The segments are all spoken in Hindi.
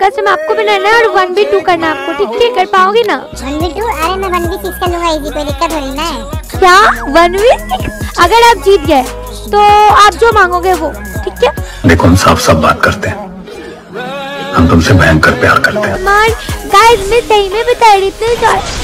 कसम आपको बनाना है और 1v2 करना आपको, ठीक है? कर पाओगे ना? 1v2? अरे मैं 1v6 कर लूंगा, इजी, कोई दिक्कत थोड़ी ना है। क्या 1v6? अगर आप जीत गए तो आप जो मांगोगे वो, ठीक है? देखो हम साफ साफ बात करते हैं, हम तुमसे भयंकर प्यार करते हैं। मार गाइस, मैं सही में बता रही थी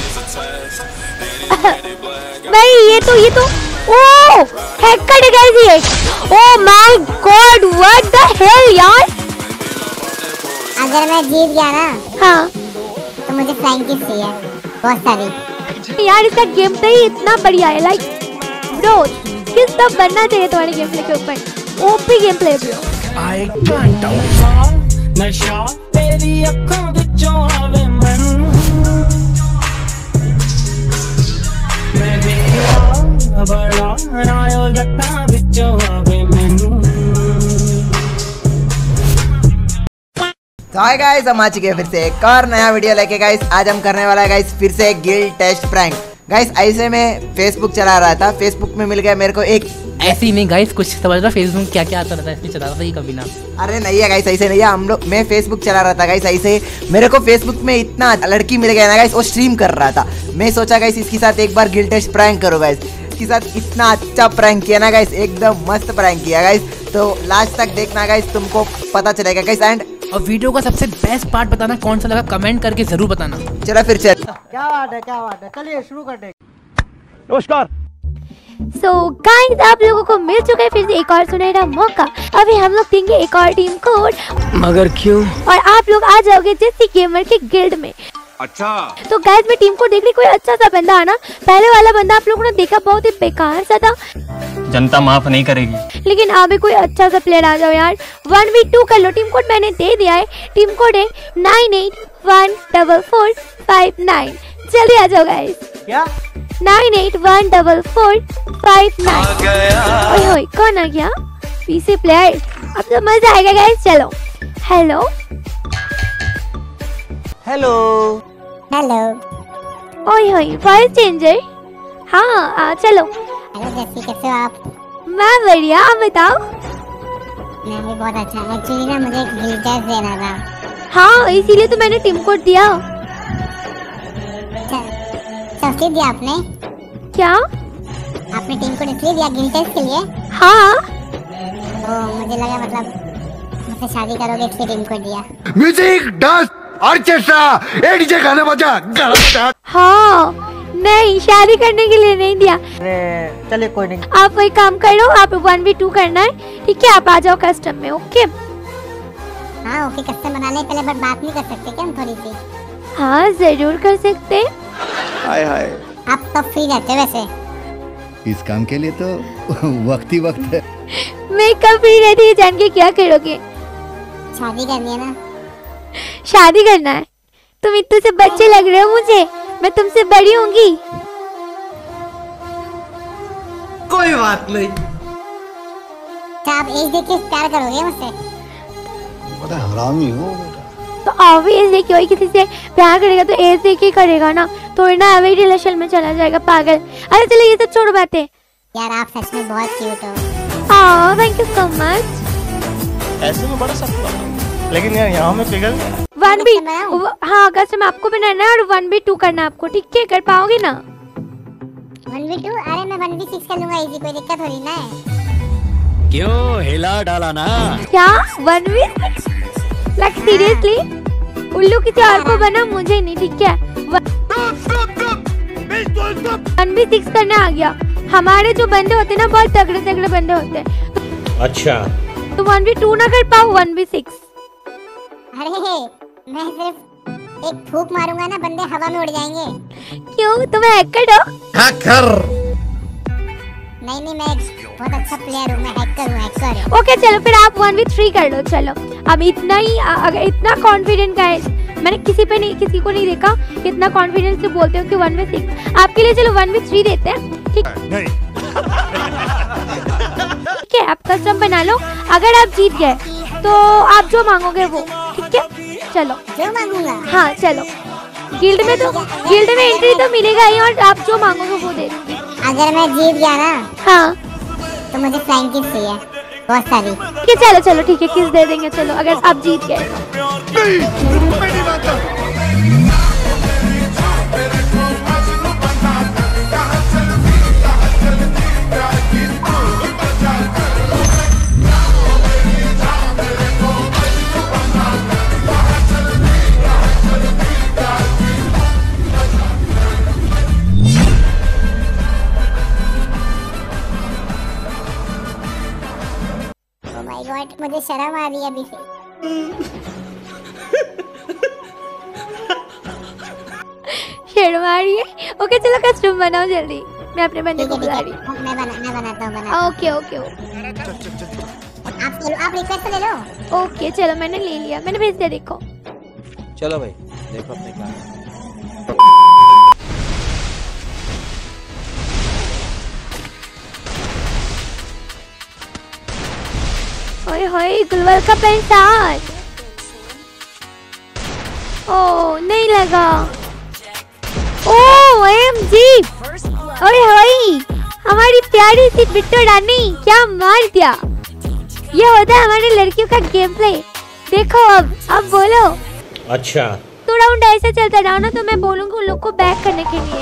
भाई, ये तो ओह हैकर है गाइस ये। Oh my god, what the hell यार। अगर मैं जीत गया ना, हाँ तो मुझे फ्लाइंग किस चाहिए, बहुत सारी। यार इसका गेम प्ले ही इतना बढ़िया है, लाइक ब्रो किस तब बनना चाहिए तुम्हारे गेम प्ले के ऊपर। OP game play bro. I can't नशा तेरी अखों विचों आवे मन, मैं देखा बड़ा नायो लटा विचों आवे मैनू। तो हाय गाइस, हम आ चुके हैं फिर से एक और नया वीडियो लेके। गाइस आज हम करने वाला है गाइस फिर से एक गिल्ड टेस्ट प्रैंक। गाइस ऐसे में फेसबुक चला रहा था, फेसबुक में मिल गया मेरे को एक, ऐसे ही नहीं गाइस, कुछ समझ रहा फेसबुक क्या क्या आता रहता है, इसलिए चला रहा था ये कभी ना। अरे नहीं है गाइस, ऐसे नहीं है। हम लोग, मैं फेसबुक चला रहा था गाइस, ऐसे मेरे को फेसबुक में इतना लड़की मिल गया ना गाइस, वो स्ट्रीम कर रहा था। मैं सोचा गाइस इसके साथ एक बार गिल्ड टेस्ट प्रैंक करो गाइस। इसके साथ इतना अच्छा प्रैंक किया ना गाइस, एकदम मस्त प्रैंक किया गाइस। तो लास्ट तक देखना गाइस, तुमको पता चलेगा गाइस। एंड और वीडियो का सबसे बेस्ट पार्ट बताना कौन सा लगा, कमेंट करके जरूर बताना। चलो फिर चल। क्या बात है, चलिए शुरू करते हैं। नमस्कार। सो गाइस, आप लोगों को मिल चुका है फिर से एक और सुनहरा मौका। अभी हम लोग देंगे एक और टीम कोड, मगर क्यों? और आप लोग आ जाओगे जेसी गेमर के गिल्ड में। अच्छा तो गाइस मैं टीम कोड देख रही, कोई अच्छा सा बंदा आना। पहले वाला बंदा आप लोगों ने देखा, बहुत ही बेकार सा था, जनता माफ नहीं करेगी। लेकिन अभी कोई अच्छा सा प्लेयर आ जाओ यार। 1v2 कर लो। टीम कोड मैंने दे दिया है, टीम कोड है 981445 जल्दी आ जाओ गाइस। क्या 981445। ओए होए, कौन आ गया? PC player. अब तो मजा आएगा गाइस। चलो हेलो हेलो हेलो ओए होए, वॉइस चेंजर। हाँ चलो। हेलो जैसी, कैसे हो आप? मैं बढ़िया, आप बताओ। मैं भी बहुत अच्छा। एक्चुअली ना मुझे एक गिल्ड टेस्ट देना था। हाँ इसीलिए तो मैंने टीम कोड दिया। सबसे दिया आपने? क्या? आपने टीम कोड इसलिए दिया गिल्ड टेस्ट के लिए? हाँ तो मुझे लगा मतलब मुझसे शादी करोगे इसलिए टीम कोड दिया। म्यूजिक डांस ऑर्केस्ट्रा एडीजे गाना बजा। हाँ, नहीं शादी करने के लिए नहीं दिया। चलिए कोई नहीं। आप वही काम करो, आप 1v2 करना है, ठीक है? आप आ जाओ कस्टम में। ओके हाँ ओके, कस्टम बना ले पहले, बट बात नहीं कर सकते क्या हम थोड़ी सी? हाँ जरूर कर सकते। हाय हाय, आप कब फ्री रहते हो वैसे? इस काम के लिए तो वक्त ही वक्त है। मैं कब फ्री रहती है जान के क्या करोगे? शादी करनी है ना? शादी करना है? तुम इतने से बच्चे लग रहे हो मुझे, मैं तुमसे बड़ी होंगी। कोई बात नहीं। क्या आप एज देख के प्यार करोगे मुझसे? बड़ा हरामी हो बेटा। तो ऑब्वियसली कोई किसी से प्यार करेगा तो एज देख के करेगा ना, थोड़ी ना अवैध रिलेशन में चला जाएगा पागल। अरे चलो ये सब छोड़ बातें। यार आप सच में बहुत क्यूट हो। Thank you so much. ऐसे में बड़ा सकता लेकिन यार यहाँ में पिघल गया। 1v, हाँ कसम आपको बनाना है और 1v2 करना आपको, ठीक है? कर पाओगे ना? 1v2? अरे मैं 1v6 कर लूंगा, इजी, कोई दिक्कत थोड़ी ना है। क्यों हिला डाला ना? क्या 1v6? Like seriously? उल्लू किसी और को बना, मुझे नहीं, ठीक है? 1v6 करने आ गया। हमारे जो बंदे होते हैं ना, बहुत तगड़े तगड़े बंदे होते हैं। अच्छा तो 1v2 ना कर पाओ, 1v6। अरे मैं सिर्फ एक फूंक मारूंगा ना, बंदे हवा में उड़ जाएंगे। क्यों, तुम्हें हैकर हो? नहीं मैं एक बहुत अच्छा प्लेयर हूँ, मैं हैकर हूँ, हैकर। ओके चलो फिर आप 1v3 कर लो। चलो अब इतना ही, अगर इतना कॉन्फिडेंट का है, मैंने किसी को नहीं देखा इतना कॉन्फिडेंस से बोलते हो कि 1v6 आपके लिए। चलो 1v3 देते हैं, ठीक है? आप कस्टम बना लो। अगर आप जीत गए तो आप जो मांगोगे वो, ठीक है? चलो जो मांगूंगा। हाँ चलो, गिल्ड में एंट्री तो मिलेगा ही, और आप जो मांगोगे वो दे दूंगी। अगर मैं जीत गया ना, हाँ तो मुझे फ्लाइंग किस चाहिए, बहुत सारी। कि चलो चलो ठीक है, किस दे देंगे चलो, अगर आप जीत गए तो। Oh my God, मुझे शर्म आ रही है अभी से। शर्म आ रही है? ओके चलो कस्टम बनाओ जल्दी, मैं अपने बंदे को बुला रही हूँ। मैं बनाता हूँ। ओके ओके आप रिक्वेस्ट ले लो। ओके चलो मैंने ले लिया, मैंने भेज दिया देखो। चलो भाई देखो अपने क्लास। ओए होए गुलवल का पेंटान। ओ नहीं लगा। OMG. ओए होए हमारी प्यारी सी बिट्टू रानी क्या मार दिया। ये होता है हमारी लड़कियों का गेम प्ले। देखो अब बोलो। अच्छा तो राउंड ऐसे चलता रहा ना तो मैं बोलूंगी उन लोग को बैक करने के लिए।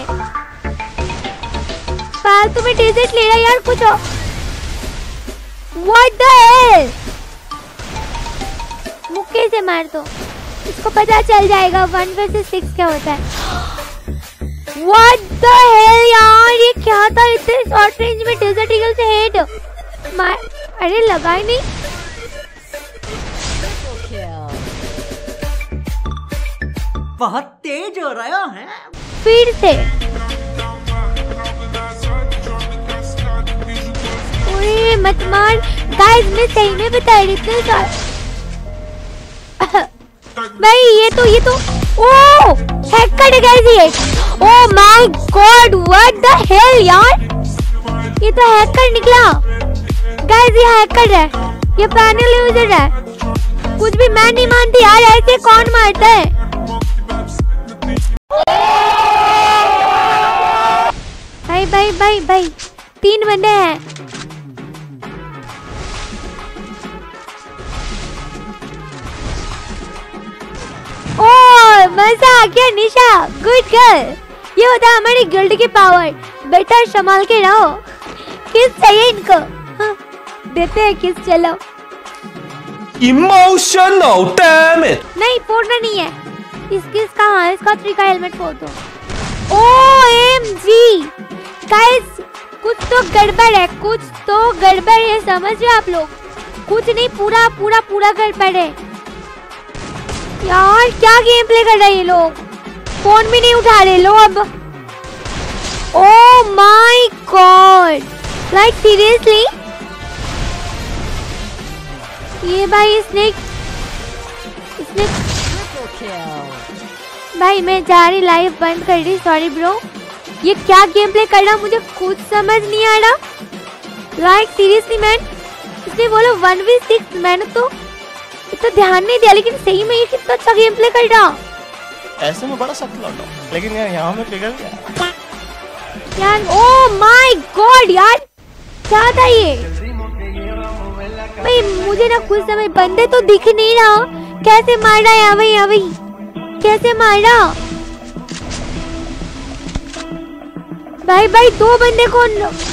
फालतू में डेजर्ट ले रहा यार कुछ। What the hell? मुक्के से मार दो, इसको पता चल जाएगा 1 versus 6 क्या होता है। What the hell यार, ये क्या था इतने शॉर्ट रेंज में डेजर्ट ईगल से हेड मार। अरे लगा ही नहीं। बहुत तेज हो रहा है। फिर से ओए मत मार गाइस, मैं सही में बता रही थी भाई। ये तो ओ हैकर गाइस ये। Oh my god what the hell यार, ये तो हैकर निकला गाइस। ये हैकर है, ये पैनल यूजर है। कुछ भी मैं नहीं मानती यार, ऐसे कौन मारता है। भाई 3 बंदे हैं। ओ मजा आ गया निशा, गुड गर्ल। ये होता है हमारी गिल्ड की पावर। बेटा संभाल के रहो। किस चाहिए इनको? हाँ, देते हैं किस। चलो इमोशनल डैमेज। नहीं फोड़ना नहीं है। इसका हाँ इसका 3 का हेलमेट फोड़ दो। OMG गाइस कुछ तो गड़बड़ है, कुछ तो गड़बड़ है, समझ रहे आप लोग? कुछ नहीं, पूरा गड़बड़ है यार। क्या गेम प्ले कर रहे हैं ये लोग, फोन भी नहीं उठा रहे लो अब। Oh my god like seriously. ये भाई इसने भाई मैं जा रही, लाइव बंद कर रही। सॉरी ब्रो, ये क्या गेम प्ले कर रहा मुझे कुछ समझ नहीं आ रहा। लाइक सीरियसली मैन, इसने बोला 1v6, मैंने तो ध्यान नहीं दिया, लेकिन सही में ये कितना अच्छा गेम प्ले कर रहा। ऐसे में बड़ा सख्त लौटा, लेकिन यार यहाँ में पिघल गया यार। ओह माय गॉड यार, क्या था ये भाई? मुझे ना कुछ समझ, बंदे तो दिख नहीं रहा, कैसे मार रहा है? अभी कैसे मार रहा भाई? 2 बंदे को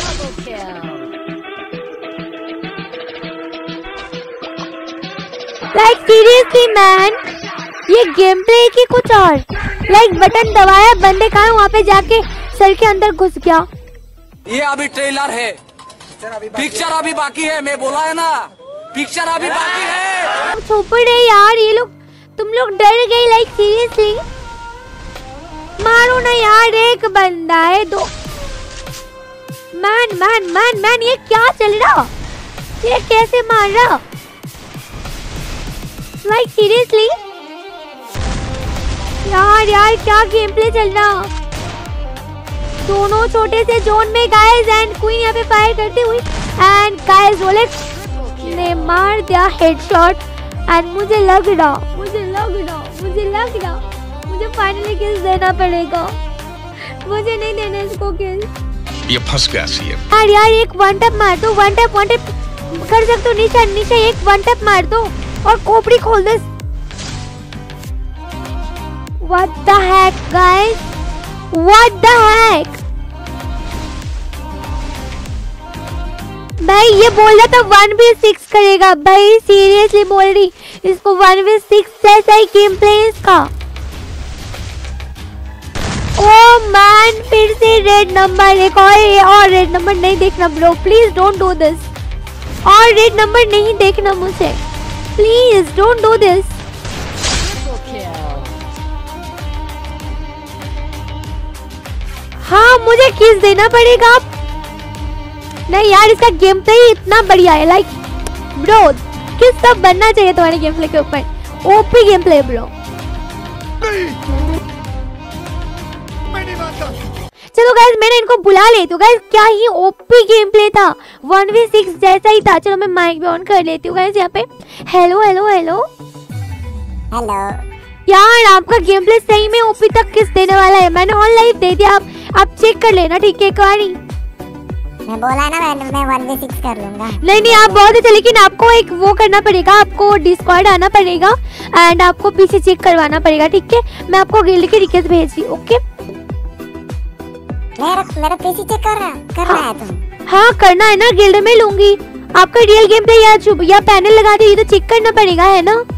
लाइक सीरियसली मैन, ये गेम प्ले की कुछ और। लाइक बटन दबाया, बंदे कहाँ वहाँ पे जाके सर के अंदर घुस गया। ये अभी ट्रेलर है, पिक्चर अभी बाकी है। मैं बोला है ना, पिक्चर अभी बाकी है। छोपड़ है यार ये लोग, तुम लोग डर गए। लाइक सीरियसली मारो ना यार, एक बंदा है 2। मैन ये क्या चल रहा? ये कैसे मार रहा? लाइक सीरियसली यार क्या गेम प्ले चल रहा? दोनों छोटे से जोन में गाइस, एंड क्वीन यहाँ पे फायर करती हुई, एंड गाइस रोलेक्स ने मार दिया हेडशॉट। एंड मुझे लग रहा मुझे फाइनली किस देना पड़ेगा। मुझे नहीं देना इसको किस। ये फंस गया सी यार एक 1 टैप मार दो, 1 टैप कर सकते हो। नीचे नीचे एक वन टैप मार दो और खोपड़ी खोल दो। What the heck guys? What the heck? भाई ये बोल रहा था 1v6 करेगा, भाई सीरियसली बोल रही, इसको 1v6 जैसा ही गेम प्ले इसका। ओ मैन, फिर से रेड नंबर, एक और रेड नंबर नहीं देखना bro, please don't do this. और रेड नंबर नहीं देखना मुझे, प्लीज डोंट डू दिस। हाँ मुझे किस देना पड़ेगा। नहीं यार, इसका गेम प्ले ही इतना बढ़िया है, लाइक ब्रो किस सब बनना चाहिए तुम्हारे गेम प्ले के ऊपर। OP game play bro. चलो गाइस मैंने इनको बुला लेती हूँ गाइस, क्या ही ओपी गेम प्ले था, 1v6 जैसा ही था। चलो मैं माइक भी ऑन कर लेती हूँ गाइस यहाँ पे। हेलो हेलो हेलो हेलो यार, आपका गेम प्ले सही में ओपी तक किस देने वाला है, मैंने ऑन लाइव दे दिया, आप चेक कर लेना ठीक है एक बार ही। मैं बोला ना मैं 1v6 कर लूंगा। नहीं आप बहुत अच्छे, लेकिन आपको एक वो करना पड़ेगा, आपको डिस्कॉर्ड आना पड़ेगा एंड आपको पीछे चेक करवाना पड़ेगा ठीक है। मैं आपको गिल्ड की रिक्वेस्ट भेज दी। ओके मेरा पीछे चेक करना है तुम। हाँ करना है ना, गिल्ड में लूंगी। आपका रियल गेम प्ले या पैनल लगा दी तो चेक करना पड़ेगा है ना।